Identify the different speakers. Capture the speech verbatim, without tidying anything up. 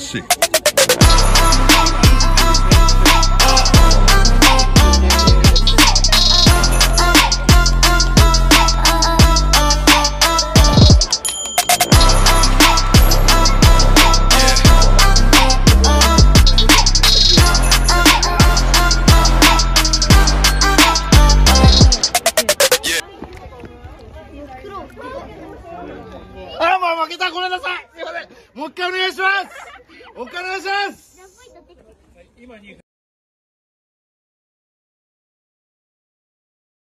Speaker 1: し。
Speaker 2: あ、もう負けた。ごめんなさい。すいません。もう一回お願いします。もう一回お願いします。